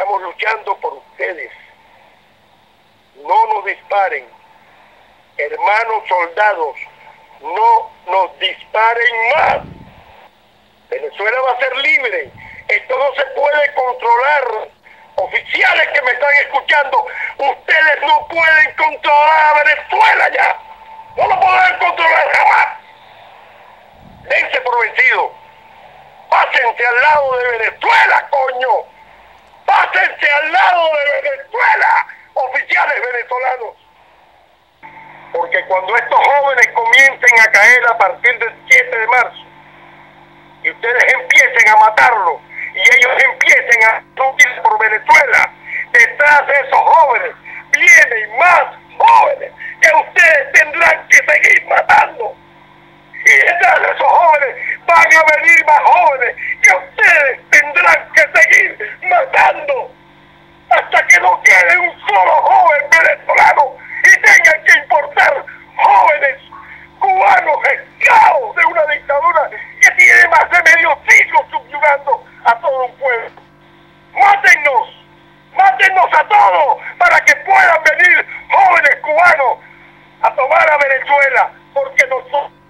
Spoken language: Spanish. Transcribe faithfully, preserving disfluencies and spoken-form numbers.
Estamos luchando por ustedes. No nos disparen. Hermanos soldados, no nos disparen más. Venezuela va a ser libre. Esto no se puede controlar. Oficiales que me están escuchando, ustedes no pueden controlar a Venezuela ya. No lo podrán controlar jamás. Dense por vencido. Pásense al lado de Venezuela, coño. Pásense al lado de Venezuela, oficiales venezolanos. Porque cuando estos jóvenes comiencen a caer a partir del siete de marzo y ustedes empiecen a matarlos y ellos empiecen a luchar por Venezuela, detrás de esos jóvenes vienen más jóvenes que ustedes tendrán que seguir matando. Y detrás de esos jóvenes van a venir más jóvenes que ustedes tendrán que seguir matando hasta que no quede un solo joven venezolano y tengan que importar jóvenes cubanos esclavos de una dictadura que tiene más de medio siglo subyugando a todo un pueblo. ¡Mátennos! ¡Mátennos a todos para que puedan venir jóvenes cubanos a tomar a Venezuela! Porque nosotros